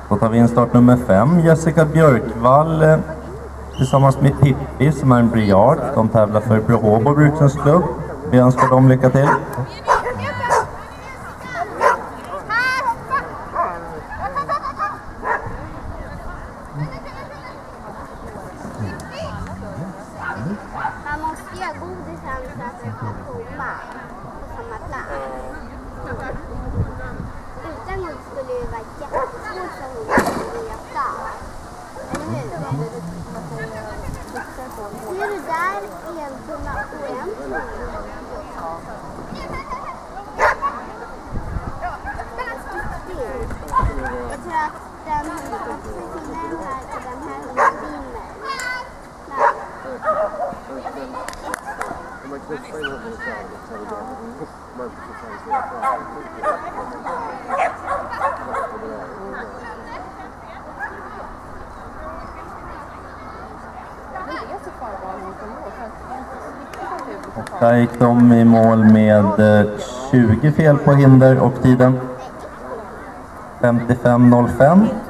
Då tar vi in startnummer 5, Jessica Björkvall tillsammans med Pippi som är en briard. De tävlar för Brohåbo bruksklubb. Vi önskar dem lycka till. Man måste göra godisen så att det kan komma på samma plats. Utan hon skulle det vara jättesvårt för hon att veta. Eller hur? Ser du där en tunna och en tunna? Jag tror att den tunnan här och den här vinner. Där gick de i mål med 20 fel på hinder och tiden 55.05.